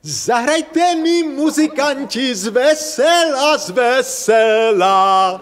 Zahrajte mi muzikanti z vesela, z vesela.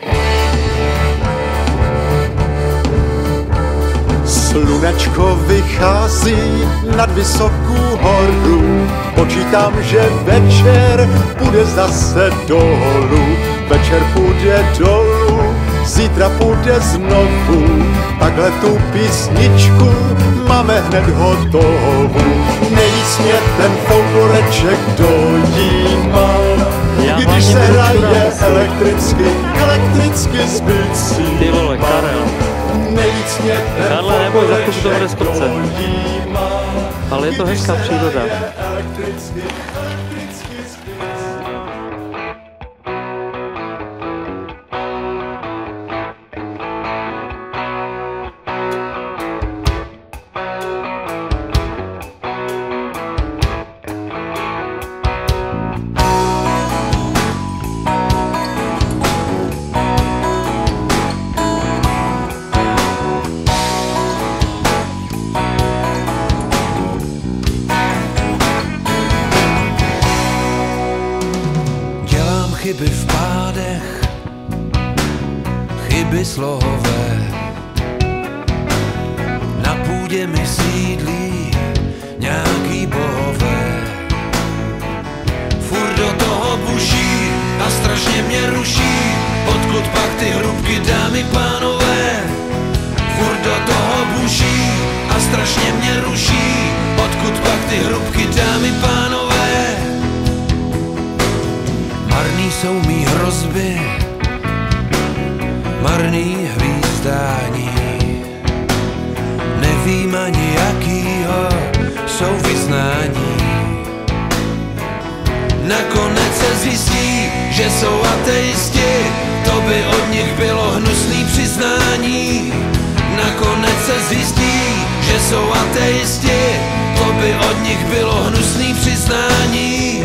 Slunečko vychází nad vysokou horu, počítám, že večer půjde zase dolů. Večer půjde dolů, zítra půjde znovu, takhle tu písničku máme hned hotovou. Nejvíc mě ten folkloreček dojímá, když se hraje elektricky z bicí. Ty vole, Karel. Nejvíc mě ten Karle, neboj, za chvilku to bude skrce. Ale je to hezká příroda. Chyby v pádech, chyby slohové, na půdě mi sídlí nějaký bohové. Furt do toho buší a strašně mě ruší, odkud pak ty hrubky, dámy pánové. Furt do toho buší a strašně mě ruší, odkud pak ty hrubky, dámy pánové. Marný jsou mý hrozby, marný hvízdání. Nevím ani jakýho jsou vyznání. Nakonec se zjistí, že jsou ateisti, to by od nich bylo hnusný přiznání. Nakonec se zjistí, že jsou ateisti, to by od nich bylo hnusný přiznání.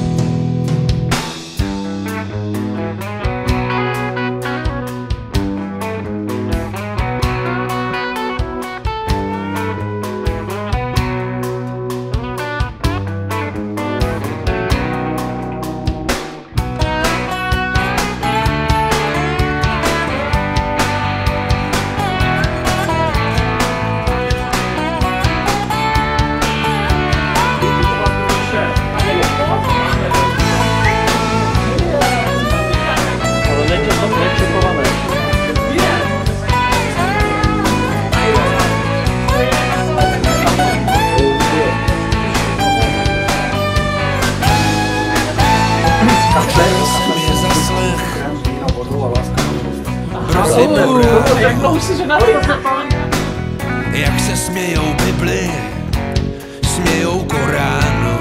Jak se smějou Bibli, smějou Koránu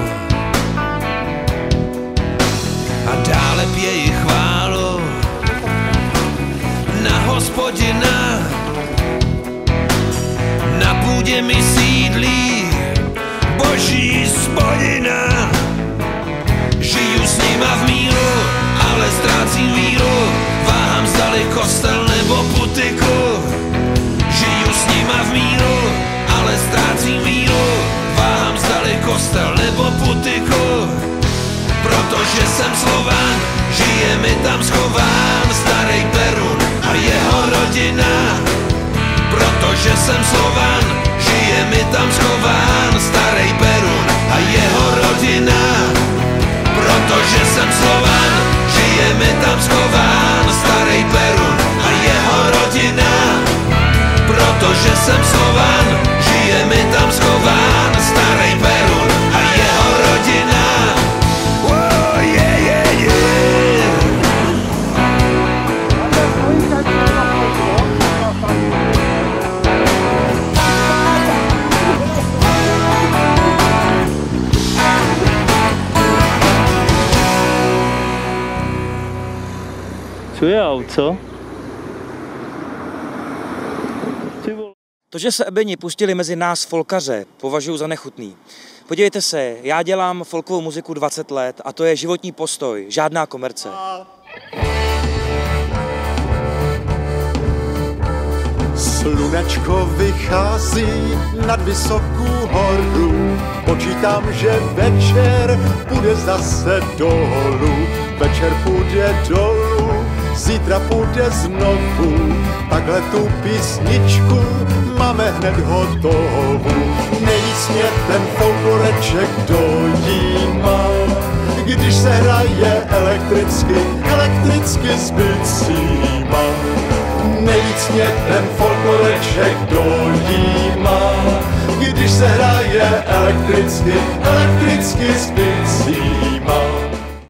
a dále pějí chválu na Hospodina. Na půdě mi sídlí Boží spodina. Žiju s nima v míru, ale ztrácím víru, váhám zdali kostel nebo putiku. Žiju s nima v míru, ale ztrácím víru, váhám zdali kostel nebo putiku. Protože jsem Slovan, žije mi tam schován starý Perun a jeho rodina. Protože jsem Slovan, žije mi tam schován starý Perun a jeho rodina. Protože jsem Slovan, žije mi tam schován starý Perun a jeho rodina. Protože jsem Slovan, žije mi tam schován starý Perun a jeho rodina. Oh, yeah, yeah, yeah. Čujou, co? To, že se Ebeni pustili mezi nás folkaře, považuji za nechutný. Podívejte se, já dělám folkovou muziku 20 let a to je životní postoj, žádná komerce. Slunečko vychází nad vysokou horu, Počítám, že večer půjde zase dolů. Večer půjde dolů, zítra půjde znovu. Takhle tu písničku máme hned hotovou. Nejvíc mě ten folkloreček dojímá, když se hraje elektricky s bicíma. Nejvíc mě ten folkloreček dojímá, když se hraje elektricky s bicíma.